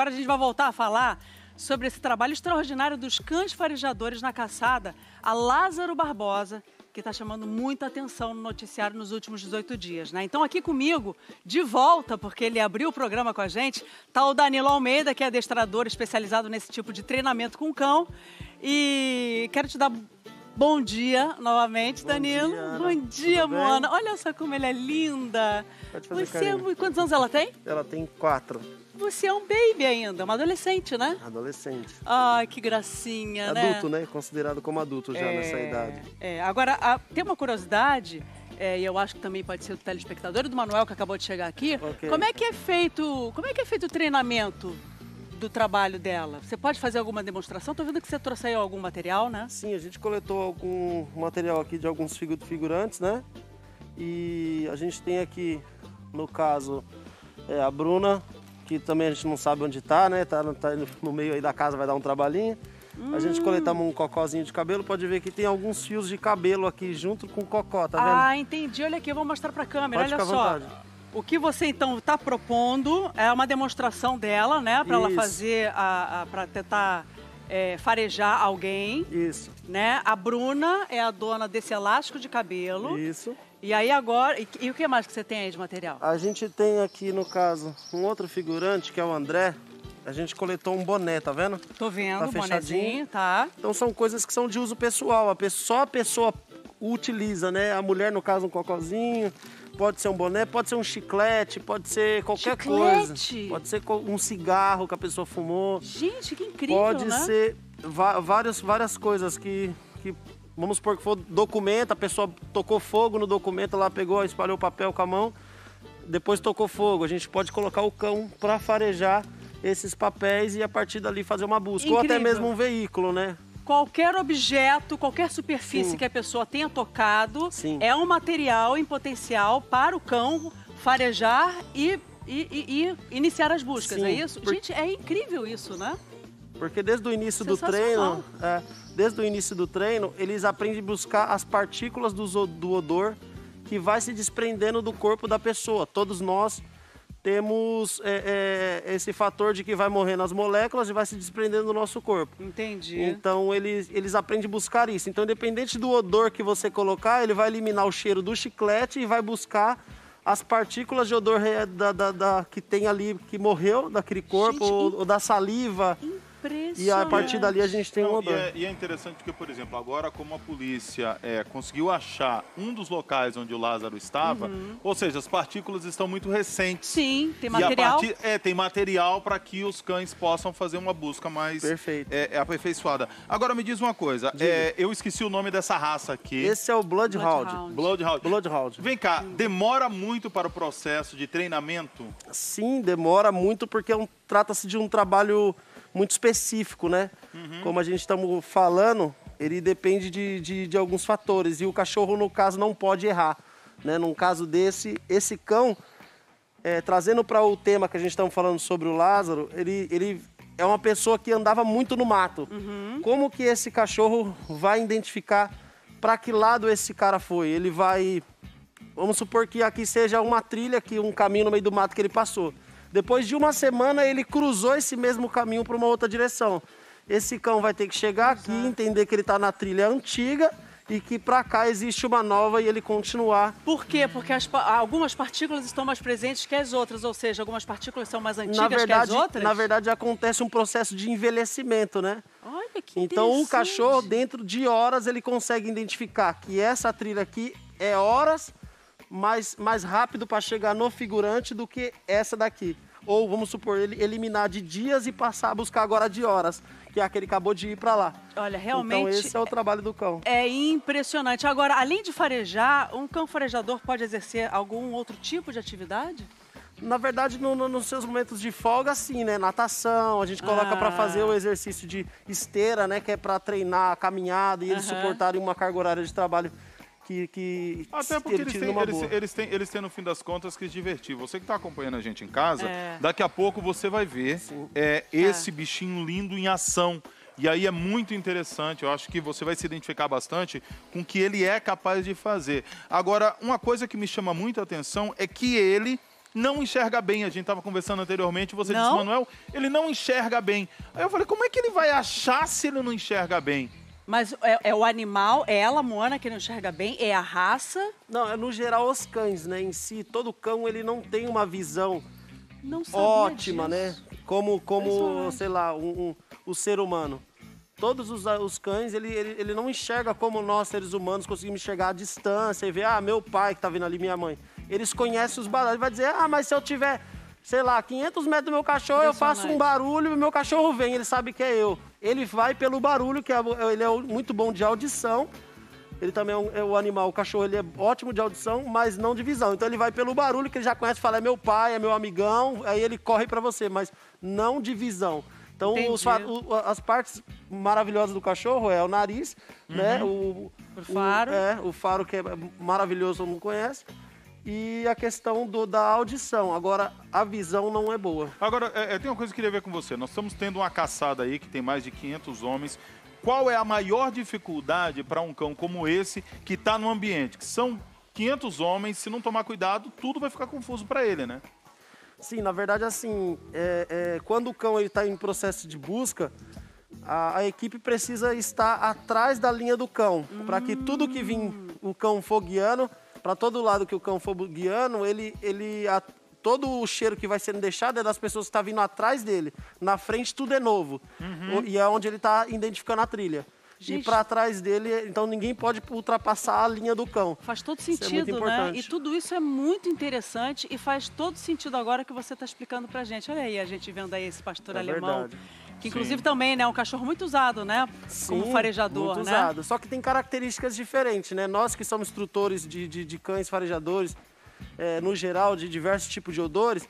Agora a gente vai voltar a falar sobre esse trabalho extraordinário dos cães farejadores na caçada a Lázaro Barbosa, que está chamando muita atenção no noticiário nos últimos 18 dias, né? Então aqui comigo, de volta, porque ele abriu o programa com a gente, está o Danilo Almeida, que é adestrador especializado nesse tipo de treinamento com cão. E quero te dar bom dia novamente, Danilo. Bom dia, Moana. Olha só como ela é linda. Pode fazer carinho. Quantos anos ela tem? Ela tem 4. Você é um baby ainda, uma adolescente, né? Adolescente. Ai, que gracinha, né? Adulto, né? Considerado como adulto já nessa idade. Agora, tem uma curiosidade, e eu acho que também pode ser do telespectador e do Manuel, que acabou de chegar aqui. Okay. Como é que é feito o treinamento do trabalho dela? Você pode fazer alguma demonstração? Tô vendo que você trouxe aí algum material, né? Sim, a gente coletou algum material aqui de alguns figurantes, né? E a gente tem aqui, no caso, a Bruna, que também a gente não sabe onde tá, né? Tá no meio aí da casa, vai dar um trabalhinho. A gente coletamos um cocózinho de cabelo, pode ver que tem alguns fios de cabelo aqui junto com o cocó, tá vendo? Ah, entendi. Olha aqui, eu vou mostrar pra câmera, Pode olha ficar só. à vontade. O que você então está propondo é uma demonstração dela, né? Para ela fazer, para tentar farejar alguém. Isso. Né? A Bruna é a dona desse elástico de cabelo. Isso. E aí agora, e o que mais que você tem aí de material? A gente tem aqui, no caso, um outro figurante, que é o André. A gente coletou um boné, tá vendo? Tô vendo, tá bonezinho, tá. Então são coisas que são de uso pessoal, só a pessoa utiliza, né? A mulher, no caso, um cocôzinho, pode ser um boné, pode ser um chiclete, pode ser qualquer coisa. Pode ser um cigarro que a pessoa fumou. Gente, que incrível, pode né? ser várias coisas que, vamos supor que for documento, a pessoa tocou fogo no documento, lá pegou, espalhou o papel com a mão, depois tocou fogo. A gente pode colocar o cão para farejar esses papéis e a partir dali fazer uma busca. Incrível. Ou até mesmo um veículo, né? Qualquer objeto, qualquer superfície que a pessoa tenha tocado é um material em potencial para o cão farejar e iniciar as buscas, é isso? Gente, é incrível isso, né? Porque desde o início do treino, eles aprendem a buscar as partículas do odor que vai se desprendendo do corpo da pessoa. Todos nós temos esse fator de que vai morrendo as moléculas e vai se desprendendo do nosso corpo. Entendi. Então, eles aprendem a buscar isso. Então, independente do odor que você colocar, ele vai eliminar o cheiro do chiclete e vai buscar as partículas de odor que tem ali, que morreu daquele corpo, ou da saliva. E a partir dali a gente tem um odor. E é interessante porque, por exemplo, agora como a polícia conseguiu achar um dos locais onde o Lázaro estava, ou seja, as partículas estão muito recentes. Sim, tem material. Tem material para que os cães possam fazer uma busca mais aperfeiçoada. Agora me diz uma coisa, eu esqueci o nome dessa raça aqui. Esse é o Bloodhound. Bloodhound. Vem cá, demora muito para o processo de treinamento? Sim, demora muito porque trata-se de um trabalho muito específico, né? Como a gente estamos falando, ele depende de alguns fatores. E o cachorro, no caso, não pode errar, né? Num caso desse, esse cão, trazendo para o tema que a gente estamos falando sobre o Lázaro, ele é uma pessoa que andava muito no mato. Como que esse cachorro vai identificar para que lado esse cara foi? Ele vai... Vamos supor que aqui seja uma trilha, um caminho no meio do mato que ele passou. Depois de uma semana, ele cruzou esse mesmo caminho para uma outra direção. Esse cão vai ter que chegar aqui, entender que ele está na trilha antiga e que para cá existe uma nova e ele continuar. Por quê? Porque algumas partículas estão mais presentes que as outras, ou seja, algumas partículas são mais antigas que as outras? Na verdade, acontece um processo de envelhecimento, né? Olha que então, o cachorro, dentro de horas, ele consegue identificar que essa trilha aqui é horas mais rápido para chegar no figurante do que essa daqui. Ou, vamos supor, ele eliminar de dias e passar a buscar agora de horas, que é aquele que acabou de ir para lá. Olha, realmente... Então, esse é o trabalho do cão. É impressionante. Agora, além de farejar, um cão farejador pode exercer algum outro tipo de atividade? Na verdade, nos seus momentos de folga, sim, né? Natação, a gente coloca para fazer o exercício de esteira, né? Que é para treinar a caminhada e eles suportarem uma carga horária de trabalho até porque eles têm, no fim das contas, que se divertir. Você que está acompanhando a gente em casa, daqui a pouco você vai ver esse bichinho lindo em ação. E aí é muito interessante, eu acho que você vai se identificar bastante com o que ele é capaz de fazer. Agora, uma coisa que me chama muito a atenção é que ele não enxerga bem. A gente estava conversando anteriormente, você disse, Manuel, ele não enxerga bem. Aí eu falei, como é que ele vai achar se ele não enxerga bem? Mas é o animal, é ela, Moana, que não enxerga bem? É a raça? Não, é no geral os cães, né? Em si, todo cão, ele não tem uma visão disso. ótima, né? Como sei lá, o ser humano. Todos os cães, ele não enxerga como nós, seres humanos, conseguimos enxergar à distância e ver, meu pai que tá vindo ali, minha mãe. Eles conhecem os barulhos, ele vai dizer, mas se eu tiver, sei lá, 500 metros do meu cachorro, eu faço um barulho e o meu cachorro vem, ele sabe que é eu. Ele vai pelo barulho, ele é muito bom de audição. Ele também é o animal, o cachorro, ele é ótimo de audição, mas não de visão. Então ele vai pelo barulho que ele já conhece, fala, é meu pai, é meu amigão, aí ele corre para você, mas não de visão. Então as partes maravilhosas do cachorro é o nariz, né? O faro. O faro que é maravilhoso, todo mundo conhece. E a questão da audição. Agora, a visão não é boa. Agora, tem uma coisa que eu queria ver com você. Nós estamos tendo uma caçada aí que tem mais de 500 homens. Qual é a maior dificuldade para um cão como esse que está no ambiente? Que são 500 homens, se não tomar cuidado, tudo vai ficar confuso para ele, né? Sim, na verdade, assim, quando o cão está em processo de busca, a equipe precisa estar atrás da linha do cão, para que tudo que vir o cão for guiando, para todo lado que o cão for guiando, todo o cheiro que vai sendo deixado é das pessoas que estão vindo atrás dele. Na frente tudo é novo, e é onde ele está identificando a trilha. Gente, e para trás dele, então ninguém pode ultrapassar a linha do cão. Faz todo sentido, né? E tudo isso é muito interessante e faz todo sentido agora que você está explicando pra gente. Olha aí, a gente vendo aí esse pastor alemão, verdade. que inclusive também, né, é um cachorro muito usado, né? Sim, como farejador, muito né? usado. Só que tem características diferentes, né? Nós que somos instrutores de cães farejadores, no geral, de diversos tipos de odores,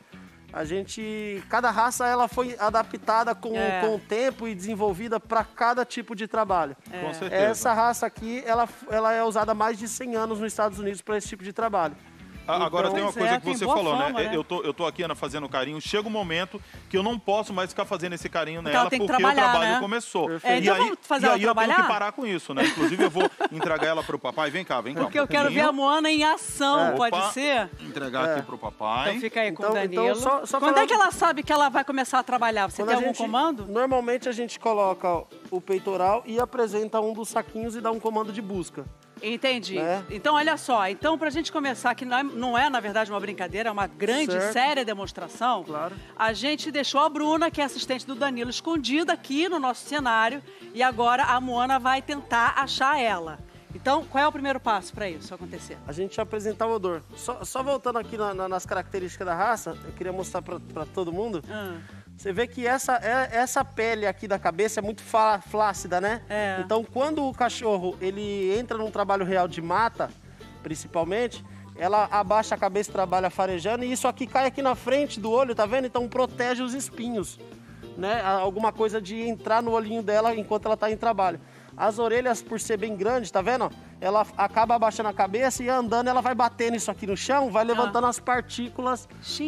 cada raça ela foi adaptada com o tempo e desenvolvida para cada tipo de trabalho. Com certeza. Essa raça aqui, ela é usada há mais de 100 anos nos Estados Unidos para esse tipo de trabalho. Agora tem uma coisa que você falou, fama, né? Eu tô aqui, Ana, fazendo carinho. Chega um momento que eu não posso mais ficar fazendo esse carinho nela porque o trabalho começou. Então vamos fazer ela trabalhar? Eu tenho que parar com isso, né? Inclusive eu vou entregar ela pro papai. Vem cá. Porque eu quero ver a Moana em ação, pode ser? Entregar aqui pro papai. Então fica aí com o Danilo. Então, só quando é que ela sabe que ela vai começar a trabalhar? Você tem algum comando? Normalmente a gente coloca o peitoral e apresenta um dos saquinhos e dá um comando de busca. Entendi. Então, olha só. Então, pra gente começar, que não é, na verdade, uma brincadeira, é uma grande, séria demonstração. Claro. A gente deixou a Bruna, que é assistente do Danilo, escondida aqui no nosso cenário. E agora a Moana vai tentar achar ela. Então, qual é o primeiro passo para isso acontecer? A gente apresentar o odor. Só voltando aqui nas características da raça, eu queria mostrar para todo mundo. Você vê que essa pele aqui da cabeça é muito flácida, né? Então, quando o cachorro ele entra num trabalho real de mata, principalmente, ela abaixa a cabeça e trabalha farejando, e isso aqui cai aqui na frente do olho, tá vendo? Então, protege os espinhos, né? Alguma coisa de entrar no olhinho dela enquanto ela está em trabalho. As orelhas, por ser bem grandes, tá vendo? Ela acaba abaixando a cabeça e andando, ela vai batendo isso aqui no chão, vai levantando as partículas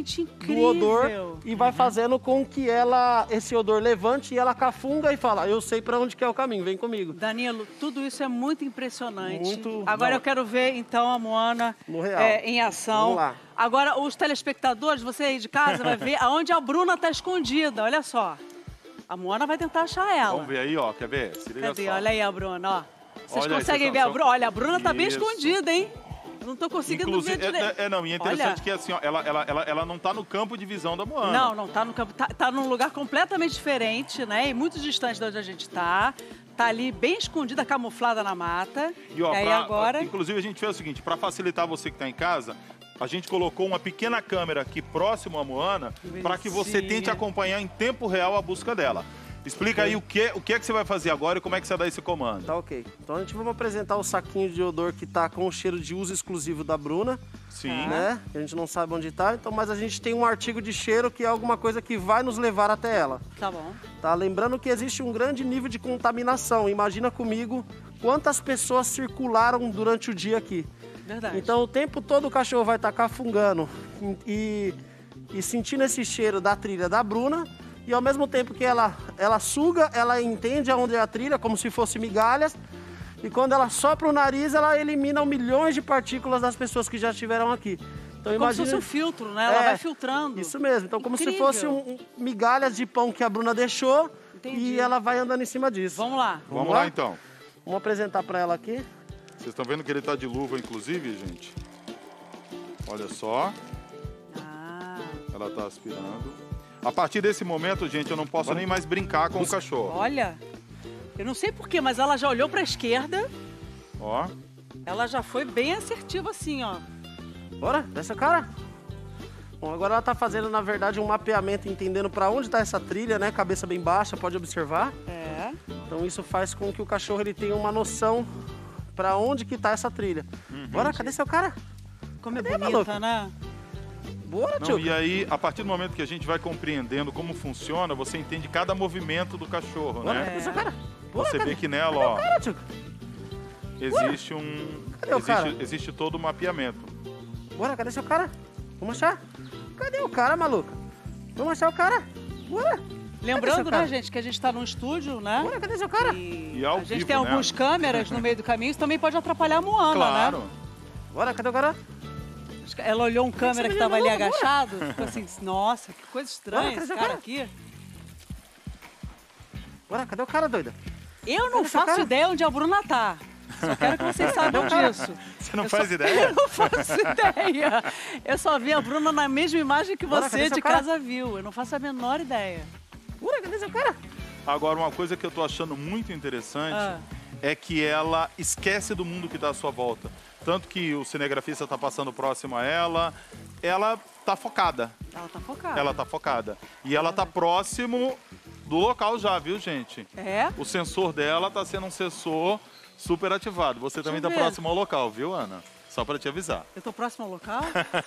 do odor e vai fazendo com que esse odor levante e ela cafunga e fala, eu sei para onde que é o caminho, vem comigo. Danilo, tudo isso é muito impressionante. Agora eu quero ver, então, a Moana no real. Em ação. Vamos lá. Agora, os telespectadores, você aí de casa, vai ver aonde a Bruna está escondida, olha só. A Moana vai tentar achar ela. Vamos ver aí, ó. Quer ver? Se liga Cadê? só. Olha aí a Bruna, ó. Vocês conseguem ver a Bruna? Olha, a Bruna tá bem escondida, hein? Não tô conseguindo ver direito. E é interessante que assim, ó, ela não tá no campo de visão da Moana. Não tá no campo. Tá num lugar completamente diferente, né? E muito distante de onde a gente tá. Tá ali bem escondida, camuflada na mata. E ó, aí agora... Inclusive a gente fez o seguinte, para facilitar você que tá em casa, a gente colocou uma pequena câmera aqui próximo à Moana para que você tente acompanhar em tempo real a busca dela. Explica aí o que é que você vai fazer agora e como é que você dá esse comando. Tá ok. Então a gente vai apresentar o saquinho de odor que tá com o cheiro de uso exclusivo da Bruna. Sim. Né? A gente não sabe onde tá, então, mas a gente tem um artigo de cheiro que é alguma coisa que vai nos levar até ela. Tá bom. Tá? Lembrando que existe um grande nível de contaminação. Imagina comigo quantas pessoas circularam durante o dia aqui. Verdade. Então o tempo todo o cachorro vai estar cafungando e sentindo esse cheiro da trilha da Bruna. E ao mesmo tempo que ela suga, ela entende aonde é a trilha, como se fosse migalhas. E quando ela sopra o nariz, ela elimina milhões de partículas das pessoas que já estiveram aqui. Então, como se fosse um filtro, né? Ela vai filtrando. Isso mesmo. Então, como se fosse migalhas de pão que a Bruna deixou. Entendi. E ela vai andando em cima disso. Vamos lá. Vamos lá, então. Vamos apresentar para ela aqui. Vocês estão vendo que ele tá de luva, inclusive, gente? Olha só. Ela tá aspirando. A partir desse momento, gente, eu não posso nem mais brincar com o cachorro. Olha, eu não sei porquê, mas ela já olhou para a esquerda. Ó. Ela já foi bem assertiva assim, ó. Bora, desce, cara. Bom, agora ela tá fazendo, na verdade, um mapeamento, entendendo para onde tá essa trilha, né? Cabeça bem baixa, pode observar. Então isso faz com que o cachorro ele tenha uma noção para onde que tá essa trilha. Bora, cadê seu cara? Como é bonita, né? Bora, tio. E aí, a partir do momento que a gente vai compreendendo como funciona, você entende cada movimento do cachorro, né? Cadê seu cara? Bora, você vê que nela, ó, cara, tio? existe existe todo o mapeamento. Bora, cadê seu cara? Vamos achar? Cadê o cara, maluca? Vamos achar o cara? Bora! Lembrando, né, gente, que a gente está num estúdio, né? Bora, cadê seu cara? E ao a gente vivo, tem algumas câmeras no meio do caminho, isso também pode atrapalhar a Moana, claro. né? Bora, cadê o cara? Ela olhou um câmera que estava ali agachado, ficou assim, nossa, que coisa estranha esse cara aqui. Bora, cadê o cara, doida? Eu não faço ideia onde a Bruna tá. Só quero que vocês saibam disso. Você não faz ideia? Eu não faço ideia. Eu só vi a Bruna na mesma imagem que você de casa viu. Eu não faço a menor ideia. Bora, cadê seu cara? Agora, uma coisa que eu tô achando muito interessante é que ela esquece do mundo que tá à sua volta. Tanto que o cinegrafista tá passando próximo a ela tá focada. Ela tá focada. Ela tá focada. E ela tá próximo do local já, viu, gente? O sensor dela tá sendo um sensor super ativado. Você também tá próximo ao local, viu, Ana? Só para te avisar. Eu tô próximo ao local?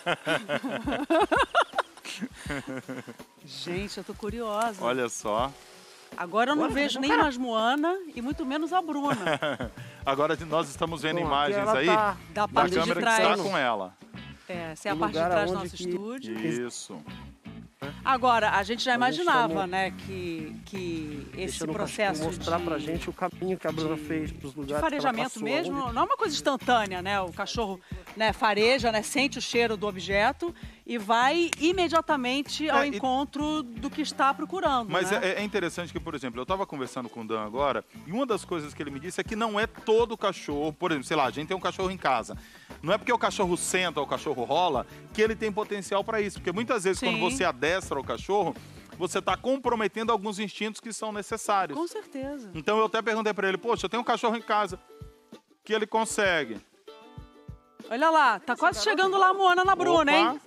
Gente, eu tô curiosa. Olha só. Agora eu não vejo nem mais Moana e muito menos a Bruna. Agora nós estamos vendo imagens aí da parte de câmera trás. que está com ela. Essa é a parte de trás do nosso estúdio. Isso. Agora, a gente já imaginava, né, que esse processo mostrar pra gente o caminho que a Bruna fez pros lugares. De farejamento mesmo, não é uma coisa instantânea, né? O cachorro, né, fareja, né, sente o cheiro do objeto e vai imediatamente ao encontro do que está procurando. Mas né? é interessante que, por exemplo, eu estava conversando com o Dan agora e uma das coisas que ele me disse é que não é todo cachorro, por exemplo, sei lá, a gente tem um cachorro em casa. Não é porque o cachorro senta ou o cachorro rola que ele tem potencial para isso. Porque muitas vezes, quando você adestra o cachorro, você está comprometendo alguns instintos que são necessários. Com certeza. Então eu até perguntei para ele, poxa, eu tenho um cachorro em casa que ele consegue. Olha lá, tá quase chegando lá a Moana na Bruna, hein?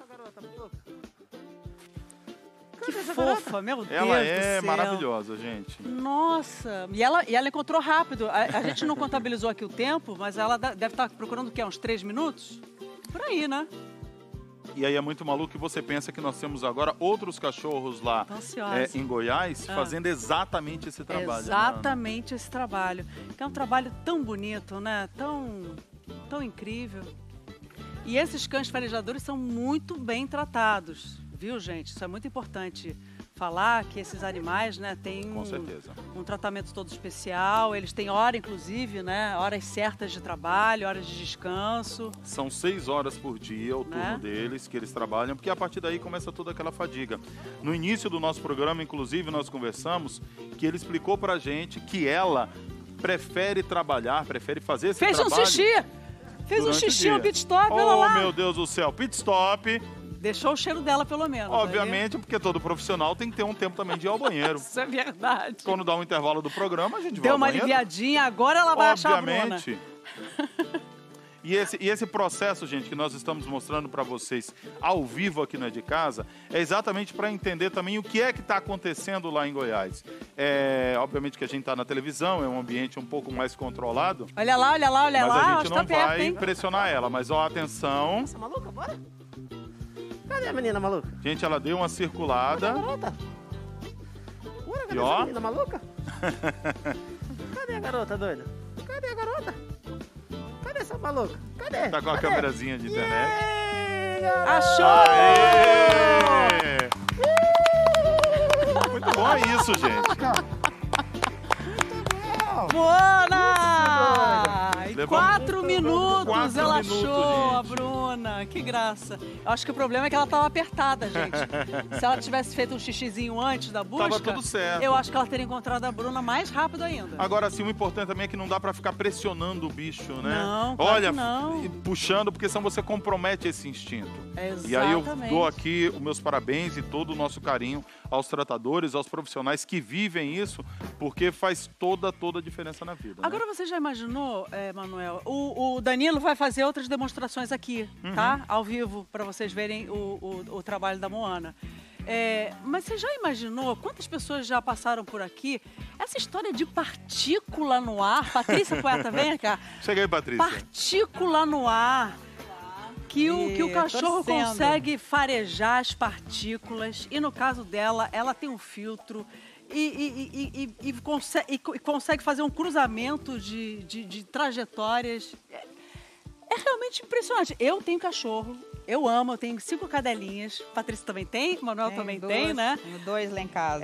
Que fofa, meu Deus do céu. Ela é maravilhosa, gente. Nossa, e ela encontrou rápido. A gente não contabilizou aqui o tempo, mas ela deve estar procurando o quê? Uns 3 minutos? Por aí, né? E aí é muito maluco que você pensa que nós temos agora outros cachorros lá em Goiás fazendo exatamente esse trabalho. Exatamente esse trabalho. Que é um trabalho tão bonito, né? Tão incrível. E esses cães farejadores são muito bem tratados, viu, gente? Isso é muito importante falar, que esses animais, né, têm um tratamento todo especial. Eles têm hora, inclusive, né? Horas certas de trabalho, horas de descanso. São 6 horas por dia o turno deles que eles trabalham, porque a partir daí começa toda aquela fadiga. No início do nosso programa, inclusive, nós conversamos que ele explicou pra gente que ela prefere trabalhar, prefere fazer esse trabalho. Fez um xixi! Fez um xixi, um pit stop, olha lá. Oh, meu Deus do céu, pit stop. Deixou o cheiro dela, pelo menos. Obviamente, porque todo profissional tem que ter um tempo também de ir ao banheiro. Isso é verdade. Quando dá um intervalo do programa, a gente vai Deu ao banheiro. Deu uma aliviadinha, agora ela vai achar a Bruna. Obviamente. E esse processo, gente, que nós estamos mostrando para vocês ao vivo aqui no É de Casa, é exatamente para entender também o que é que está acontecendo lá em Goiás. Obviamente que a gente está na televisão, é um ambiente um pouco mais controlado. Olha lá, olha lá, olha lá. Mas a gente não perto, vai pressionar ela, mas ó, atenção. Essa maluca, bora? Cadê a menina maluca? Gente, ela deu uma circulada. Cadê a menina maluca? Cadê a garota doida? Cadê a garota? Cadê essa maluca? Cadê? Tá com a câmerazinha de internet. Achou! Aê! Muito bom isso, gente. Moana! Levamos 4 minutos ela achou, gente. a Bruna. Que graça. Eu acho que o problema é que ela estava apertada, gente. Se ela tivesse feito um xixizinho antes da busca, tava tudo certo. Eu acho que ela teria encontrado a Bruna mais rápido ainda. Agora, assim, o importante também é que não dá pra ficar pressionando o bicho, né? Não, claro Olha, que não. puxando, porque senão você compromete esse instinto. Exatamente. E aí eu dou aqui os meus parabéns e todo o nosso carinho aos tratadores, aos profissionais que vivem isso, porque faz toda a diferença na vida. Agora, você já imaginou, Manuel, o Danilo vai fazer outras demonstrações aqui, tá? Ao vivo, para vocês verem o trabalho da Moana. Mas você já imaginou quantas pessoas já passaram por aqui? Essa história de partícula no ar. Patrícia Poeta, vem cá. Chega aí, Patrícia. Partícula no ar. Que o cachorro consegue farejar as partículas. E no caso dela, ela tem um filtro e consegue fazer um cruzamento de trajetórias. É realmente impressionante. Eu tenho cachorro. Eu amo, eu tenho 5 cadelinhas. Patrícia também tem, Manuel também tem, né? Tenho 2 lá em casa.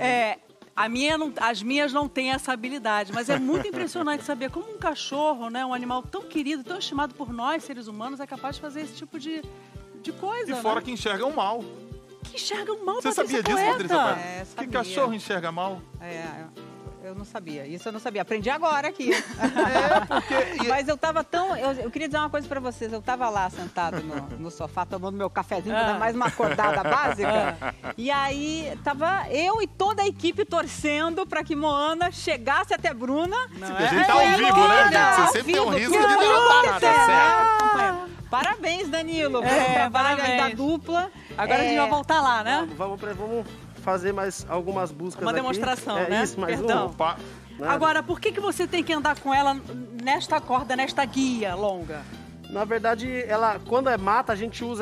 As minhas não têm essa habilidade, mas é muito impressionante saber como um cachorro, né, um animal tão querido, tão estimado por nós, seres humanos, é capaz de fazer esse tipo de coisa. E fora né? que enxergam mal. Que enxergam mal, Você sabia disso, Patrícia? Que cachorro enxerga mal? Eu não sabia. Isso eu não sabia. Aprendi agora aqui. Porque... Mas eu tava tão... Eu queria dizer uma coisa pra vocês. Eu tava lá sentado no sofá, tomando meu cafezinho, pra dar mais uma acordada básica. E aí, tava eu e toda a equipe torcendo pra que Moana chegasse até Bruna. A gente tá ao vivo, né, gente? Você sempre tem um risco de derrotar, tá certo? Parabéns, Danilo, pelo trabalho aí da dupla. Agora a gente vai voltar lá, né? Vamos fazer mais algumas buscas Uma aqui. demonstração, né? Isso, mais Perdão. Né? Agora, por que você tem que andar com ela nesta corda, nesta guia longa? Na verdade, quando é mata, a gente usa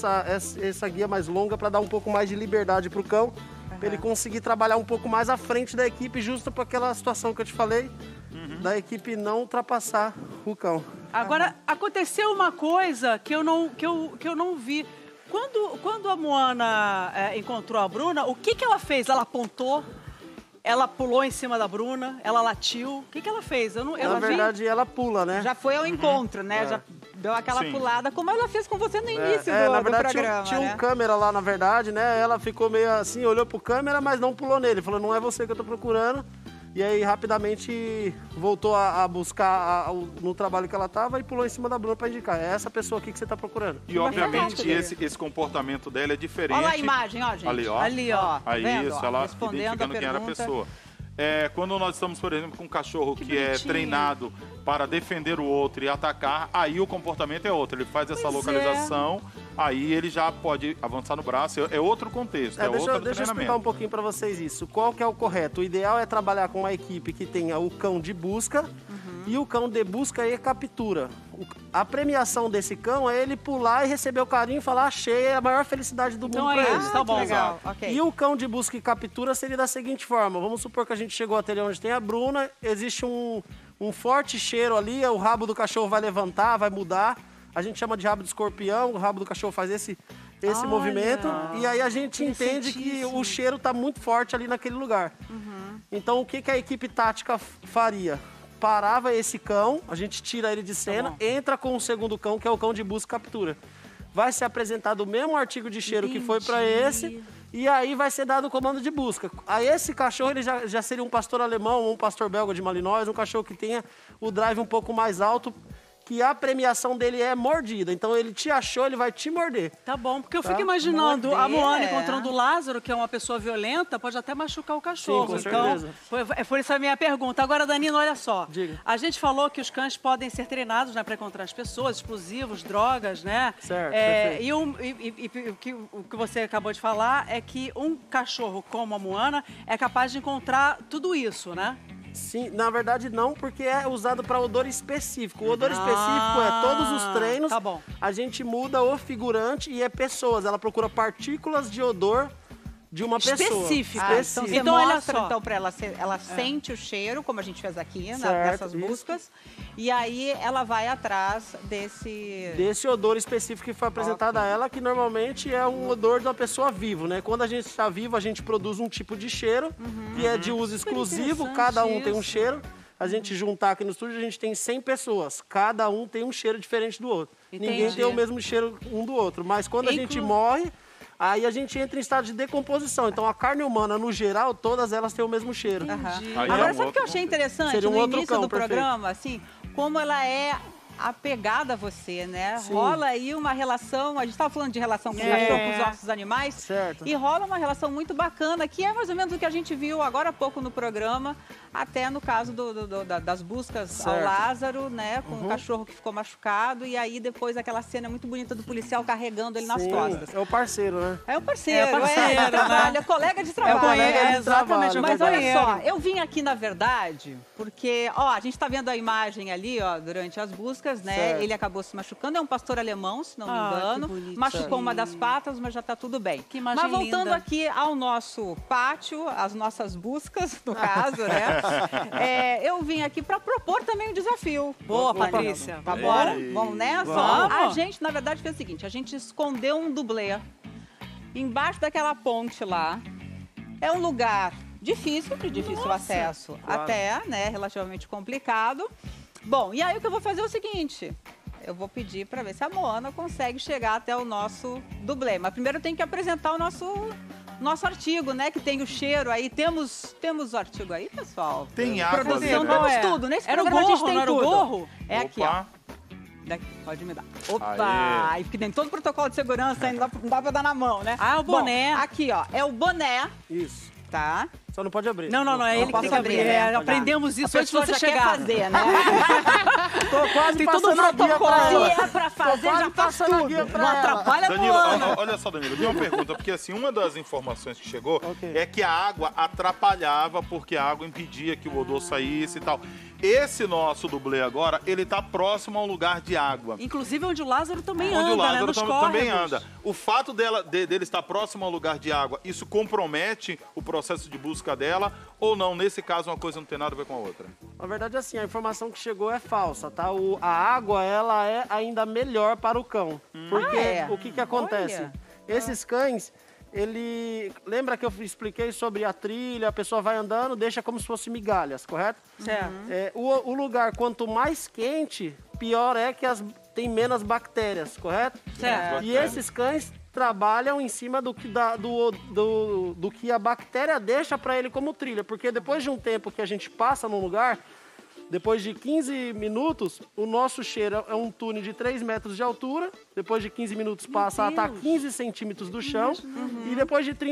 essa guia mais longa para dar um pouco mais de liberdade para o cão, para ele conseguir trabalhar um pouco mais à frente da equipe, justo para aquela situação que eu te falei, da equipe não ultrapassar o cão. Agora, aconteceu uma coisa que eu não vi. Quando a Moana encontrou a Bruna, o que ela fez? Ela apontou? Ela pulou em cima da Bruna? Ela latiu? O que ela fez? Na verdade, ela pula, né? Já foi ao encontro, né? Já deu aquela pulada, como ela fez com você no início do programa. Tinha um câmera lá, na verdade, né? Ela ficou meio assim, olhou pro câmera, mas não pulou nele. Falou, não é você que eu tô procurando. E aí, rapidamente, voltou a buscar no trabalho que ela estava e pulou em cima da Bruna para indicar. É essa pessoa aqui que você está procurando. E, obviamente, esse comportamento dela é diferente. Olha a imagem, ó, gente. Ali, ó. Ali, ó. Aí, vendo, isso, ela respondendo identificando quem era a pessoa. Quando nós estamos, por exemplo, com um cachorro que é treinado para defender o outro e atacar, aí o comportamento é outro. Ele faz essa localização, aí ele já pode avançar no braço. É outro contexto, outro treinamento. Deixa eu explicar um pouquinho para vocês isso. Qual que é o correto? O ideal é trabalhar com uma equipe que tenha o cão de busca e o cão de busca e captura. A premiação desse cão é ele pular e receber o carinho e falar achei, é a maior felicidade do mundo para ele. Tá bom. Legal. Okay. E o cão de busca e captura seria da seguinte forma. Vamos supor que a gente chegou até onde tem a Bruna, existe um forte cheiro ali, o rabo do cachorro vai levantar, vai mudar. A gente chama de rabo de escorpião, o rabo do cachorro faz esse movimento. E aí a gente entende que o cheiro está muito forte ali naquele lugar. Então o que a equipe tática faria? Parava esse cão, a gente tira ele de cena, entra com o segundo cão, que é o cão de busca e captura. Vai ser apresentado o mesmo artigo de cheiro que foi para esse, e aí vai ser dado o comando de busca. A esse cachorro ele já seria um pastor alemão, um pastor belga de Malinois, um cachorro que tenha o drive um pouco mais alto, que a premiação dele é mordida. Então ele te achou, ele vai te morder. Tá bom, porque eu fico imaginando a Moana encontrando o Lázaro, que é uma pessoa violenta, pode até machucar o cachorro. Sim, com certeza. É por isso a minha pergunta. Agora, Danilo, olha só. Diga. A gente falou que os cães podem ser treinados, né, para encontrar as pessoas, explosivos, drogas, né? Certo, e o que você acabou de falar é que um cachorro como a Moana é capaz de encontrar tudo isso, né? Sim, na verdade não, porque é usado para odor específico. O odor específico é todos os treinos. Tá bom. A gente muda o figurante e é pessoas. Ela procura partículas de odor de uma pessoa. Específica. Então você mostra então para ela, ela sente o cheiro, como a gente fez aqui nessas buscas, e aí ela vai atrás desse odor específico que foi apresentado a ela, que normalmente é um odor de uma pessoa viva, né? Quando a gente está vivo, a gente produz um tipo de cheiro que é de uso exclusivo, cada um tem um cheiro. a gente juntar aqui no estúdio, a gente tem 100 pessoas. Cada um tem um cheiro diferente do outro. Entendi. Ninguém tem o mesmo cheiro um do outro. Mas quando a gente morre, aí a gente entra em estado de decomposição. Então, a carne humana, no geral, todas elas têm o mesmo cheiro. Agora, sabe o que eu achei interessante no início do programa? Assim, como ela é apegada a você, né? Sim. Rola aí uma relação, a gente estava falando de relação com o cachorro, com os nossos animais, certo. E rola uma relação muito bacana, que é mais ou menos o que a gente viu agora há pouco no programa, até no caso das buscas certo. Ao Lázaro, né? Com o cachorro que ficou machucado, e aí depois aquela cena muito bonita do policial carregando ele nas costas. É o parceiro, né? É o parceiro, trabalho, é colega de trabalho. Exatamente. Mas olha só, eu vim aqui, na verdade, porque, ó, a gente está vendo a imagem ali, ó, durante as buscas, né? Certo. Ele acabou se machucando, é um pastor alemão, se não me engano. Machucou uma das patas, mas já está tudo bem. Que imagem mas voltando linda. Aqui ao nosso pátio, as nossas buscas, no caso, né? Eu vim aqui para propor também um desafio. Boa, Patrícia. Tá bora? Vamos nessa? Vamos. A gente, na verdade, fez o seguinte, a gente escondeu um dublê embaixo daquela ponte lá. É um lugar difícil, de difícil acesso, até, né, relativamente complicado. Bom, e aí o que eu vou fazer é o seguinte, eu vou pedir para ver se a Moana consegue chegar até o nosso dublê. Mas primeiro eu tenho que apresentar o nosso artigo, né, que tem o cheiro aí. Temos o artigo aí, pessoal? Tem água. Produção, temos tudo. Nesse era programa o gorro, a gente tem não era tudo. O gorro? É aqui, ó. Daqui, pode me dar. Opa! Aí porque tem todo o protocolo de segurança, ainda não dá pra dar na mão, né? Ah, o boné. Bom, aqui, ó, é o boné. Isso. Tá? Só não pode abrir. Não, é ele que tem que abrir. Né? Aprendemos isso antes de você chegar. Fazer, né? Tô quase tem passando todo o protocolo. Se é pra fazer, já faz tudo. Não atrapalha, Danilo. Olha só, Danilo, eu tenho uma pergunta, porque assim, uma das informações que chegou é que a água atrapalhava, porque a água impedia que o odor saísse e tal. Esse nosso dublê agora, ele tá próximo a um lugar de água. Inclusive onde o Lázaro também anda, onde o Lázaro né? Nos também anda. O fato dele estar próximo a um lugar de água, isso compromete o processo de busca dela ou não? Nesse caso, uma coisa não tem nada a ver com a outra. Na verdade, assim, a informação que chegou é falsa, tá? A água, ela é ainda melhor para o cão. Porque o que acontece? Olha. Esses cães... Lembra que eu expliquei sobre a trilha, a pessoa vai andando, deixa como se fosse migalhas, correto? Certo. O lugar, quanto mais quente, pior é que tem menos bactérias, correto? Certo. E esses cães trabalham em cima do que a bactéria deixa para ele como trilha, porque depois de um tempo que a gente passa num lugar, depois de 15 minutos, o nosso cheiro é um túnel de 3 metros de altura. Depois de 15 minutos passa a estar 15 centímetros do chão. E depois de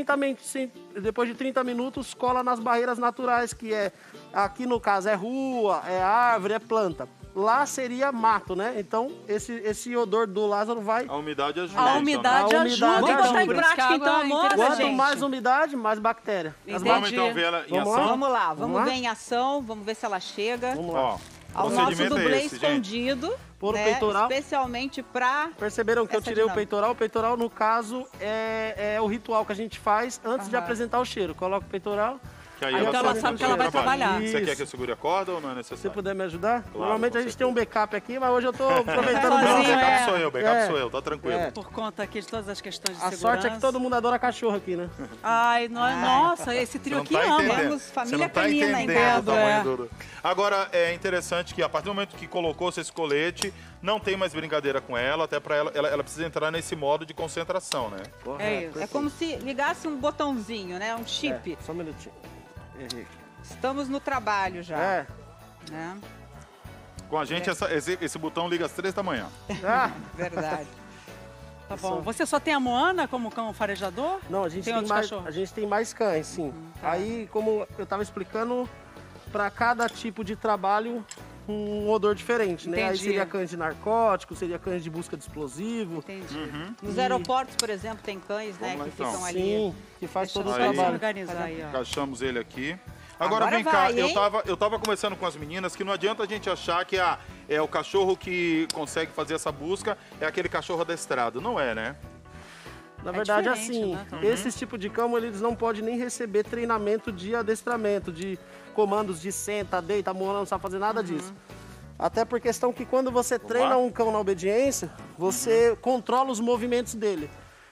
30 minutos cola nas barreiras naturais, que aqui no caso é rua, é árvore, é planta. Lá seria mato, né? Então, esse odor do Lázaro vai... A umidade ajuda. A umidade ajuda. Vamos botar em prática, então, amor. Quanto mais umidade, mais bactéria. Vamos então ver ela em ação? Vamos lá, vamos ver em ação, vamos ver se ela chega. Vamos lá. Ao nosso dublê escondido, por o peitoral. Especialmente para... Perceberam que eu tirei o peitoral? O peitoral, no caso, é o ritual que a gente faz antes de apresentar o cheiro. Coloca o peitoral... Aí ela sabe que ela vai trabalhar. Você quer que eu segure a corda ou não é necessário? Se você puder me ajudar. Claro, normalmente a gente tem um backup aqui, mas hoje eu tô aproveitando o sozinho. Backup sou eu, tá tranquilo. Por conta aqui de todas as questões de segurança. A sorte é que todo mundo adora cachorro aqui, né? Ai, nossa, esse trio aqui ama. Temos família canina, entendo. Agora, é interessante que a partir do momento que colocou-se esse colete, não tem mais brincadeira com ela, até pra ela precisa entrar nesse modo de concentração, né? É isso. É como se ligasse um botãozinho, né? Um chip. Só um minutinho. Estamos no trabalho já. Né? Com a gente, esse botão liga às 3 da manhã. Verdade. Tá bom. Você só tem a Moana como cão farejador? Não, a gente tem mais cães, sim. Aí, como eu estava explicando, para cada tipo de trabalho, um odor diferente, né? Aí seria cães de narcótico, seria cães de busca de explosivo. Entendi. Nos aeroportos, por exemplo, tem cães, né, que ficam ali. Sim, que faz todo o trabalho. Encaixamos ele aqui. Agora vem cá, eu tava conversando com as meninas que não adianta a gente achar que é o cachorro que consegue fazer essa busca, é aquele cachorro adestrado. Não é, né? Na verdade, assim, esses tipos de cão, eles não podem nem receber treinamento de adestramento, de comandos de senta, deita, a Moana não sabe fazer nada disso. Até por questão que quando você treina um cão na obediência, você controla os movimentos dele.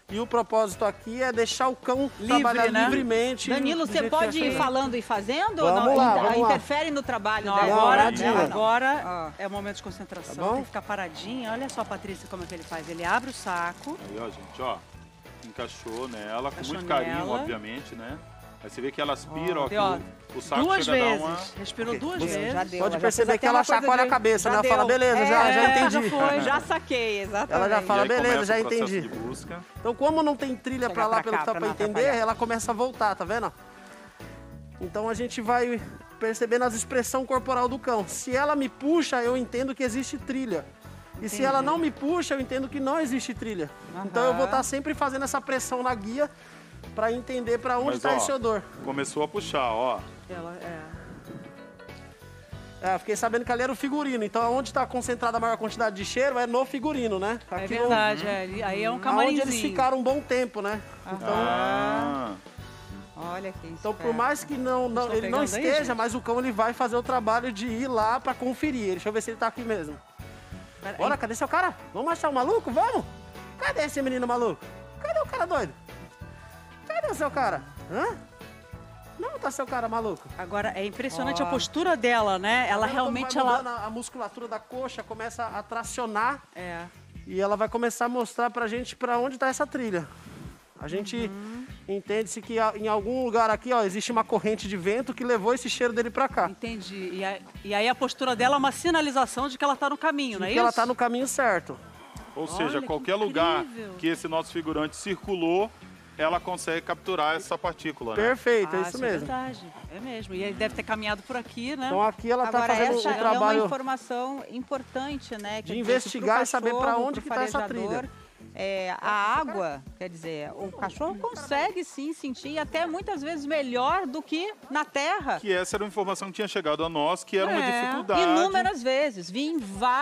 E o propósito aqui é deixar o cão trabalhar livremente. Danilo, você pode ir falando e fazendo? Vamos lá. Interfere no trabalho não, dela? Agora é o momento de concentração, tem que ficar paradinha. Olha só, Patrícia, como é que ele faz. Ele abre o saco. Aí, ó, gente, ó. Encaixou nela, com muito carinho, obviamente, né? Aí você vê que ela aspira, ó, o saco duas chega vezes. a dar uma... Respirou duas vezes. Pode perceber que ela chacoalha a cabeça, né? Ela fala, beleza, já entendi. Já saquei, exatamente. Ela já fala, beleza, já entendi. De busca. Então, como não tem trilha pra lá, pelo que dá pra entender, ela começa a voltar, tá vendo? Então, a gente vai percebendo as expressões corporal do cão. Se ela me puxa, eu entendo que existe trilha. E se ela não me puxa, eu entendo que não existe trilha. Então, eu vou estar sempre fazendo essa pressão na guia para entender para onde está esse odor. Começou a puxar, ó. Fiquei sabendo que ali era o figurino. Então, onde está concentrada a maior quantidade de cheiro é no figurino, né? Aqui é verdade, aí é um camarimzinho. Onde eles ficaram um bom tempo, né? Então, olha que então, por mais que ele não esteja, mas o cão ele vai fazer o trabalho de ir lá para conferir. Deixa eu ver se ele está aqui mesmo. Bora, cadê seu cara? Vamos achar o maluco? Vamos? Cadê esse menino maluco? Cadê o cara doido? Cadê o seu cara? Hã? Não tá seu cara maluco. Agora, é impressionante a postura dela, né? Ela realmente... A musculatura da coxa começa a tracionar. E ela vai começar a mostrar pra gente pra onde tá essa trilha. A gente entende-se que em algum lugar aqui, ó, existe uma corrente de vento que levou esse cheiro dele pra cá. Entendi. E aí a postura dela é uma sinalização de que ela tá no caminho, não é isso? Que ela tá no caminho certo. Ou seja, qualquer lugar que esse nosso figurante circulou, ela consegue capturar essa partícula, né? Perfeito, é isso mesmo. É verdade, é mesmo. E ele deve ter caminhado por aqui, né? Então aqui ela está fazendo um trabalho... é uma informação importante, né? De investigar e saber para onde que está essa trilha. A água, quer dizer, o cachorro consegue sim sentir até muitas vezes melhor do que na terra. Que essa era uma informação que tinha chegado a nós, que era uma dificuldade. Inúmeras vezes, vi em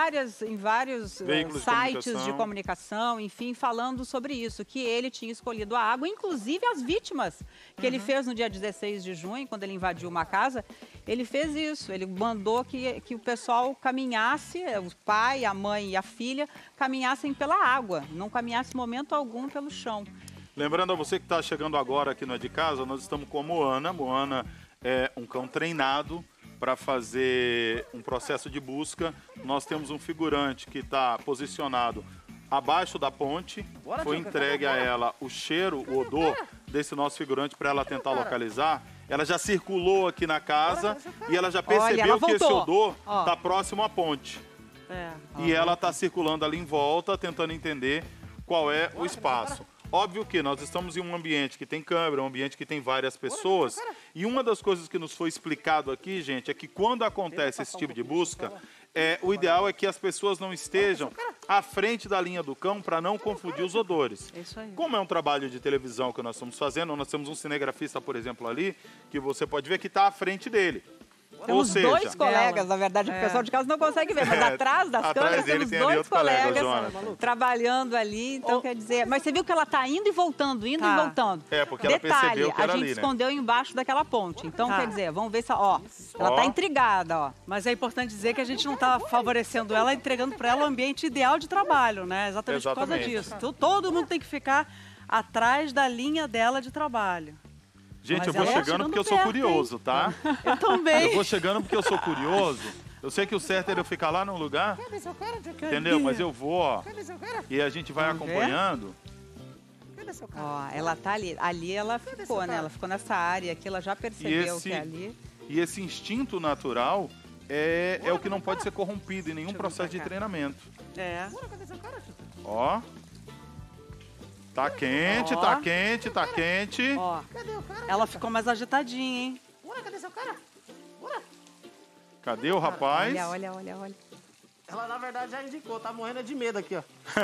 vários sites de comunicação, enfim, falando sobre isso, que ele tinha escolhido a água, inclusive as vítimas que ele fez no dia 16 de junho, quando ele invadiu uma casa, ele fez isso, ele mandou que o pessoal caminhasse, o pai, a mãe e a filha, caminhassem pela água, não caminhasse momento algum pelo chão. Lembrando a você que está chegando agora aqui no É de Casa, nós estamos com a Moana. Moana é um cão treinado para fazer um processo de busca. Nós temos um figurante que está posicionado abaixo da ponte. Foi entregue a ela o cheiro, o odor desse nosso figurante para ela tentar localizar. Ela já circulou aqui na casa e ela já percebeu que esse odor está próximo à ponte. E ela está circulando ali em volta, tentando entender qual é o espaço. Óbvio que nós estamos em um ambiente que tem câmera, um ambiente que tem várias pessoas. E uma das coisas que nos foi explicado aqui, gente, é que quando acontece esse tipo de busca, o ideal é que as pessoas não estejam à frente da linha do cão para não confundir os odores. Como é um trabalho de televisão que nós estamos fazendo, nós temos um cinegrafista, por exemplo, ali, que você pode ver que está à frente dele. Temos dois colegas, na verdade, o pessoal de casa não consegue ver, mas atrás das câmeras temos dois colegas trabalhando ali, então quer dizer... Mas você viu que ela está indo e voltando, indo e voltando. Porque ela percebeu que era ali, a gente escondeu embaixo daquela ponte, então quer dizer, vamos ver se... ela está intrigada, ó. Mas é importante dizer que a gente não está favorecendo ela, entregando para ela o ambiente ideal de trabalho, né? Exatamente por causa disso. Então, todo mundo tem que ficar atrás da linha dela de trabalho. Gente, eu vou chegando porque eu sou curioso, tá? Eu também. Eu vou chegando porque eu sou curioso. Eu sei que o certo é eu ficar lá num lugar, entendeu? Mas eu vou, ó. E a gente vai acompanhando. Ó, ela tá ali. Ali ela ficou, né? Ela ficou nessa área aqui, ela já percebeu que é ali. E esse instinto natural é o que não pode ser corrompido em nenhum processo de treinamento. Ó. Tá quente, tá quente, tá quente. Ó, ela ficou mais agitadinha, hein? Cadê seu cara? Cadê o rapaz? Olha. Ela, na verdade, já indicou. Tá morrendo de medo aqui, ó.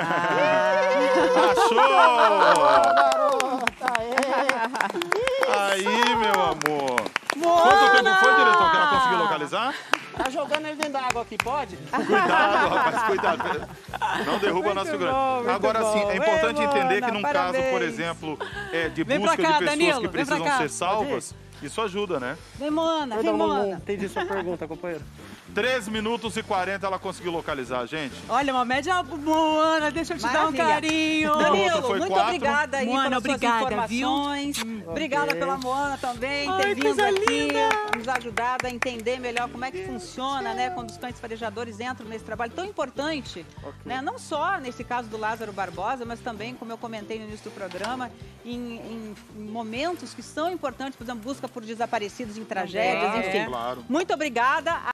Achou! Aí, meu amor. Quanto tempo foi, diretor, que ela conseguiu localizar? Tá jogando ele dentro da água aqui, pode? Cuidado, rapaz, cuidado. Não derruba nosso figurante. Agora sim, é importante entender que num caso, por exemplo, de busca de pessoas que precisam ser salvas, Isso ajuda, né? Vem, Moana, vem, Moana. Não entendi sua pergunta, companheiro. 3 minutos e 40 ela conseguiu localizar, gente. Olha, uma média Moana, deixa eu te dar um carinho. Danilo, muito obrigada aí Moana, pelas suas informações. Obrigada pela Moana também, ter vindo aqui, nos ajudado a entender melhor como é que funciona, né, quando os cães farejadores entram nesse trabalho tão importante, né, não só nesse caso do Lázaro Barbosa, mas também, como eu comentei no início do programa, em momentos que são importantes, por exemplo, busca por desaparecidos em tragédias, enfim. Claro. Muito obrigada.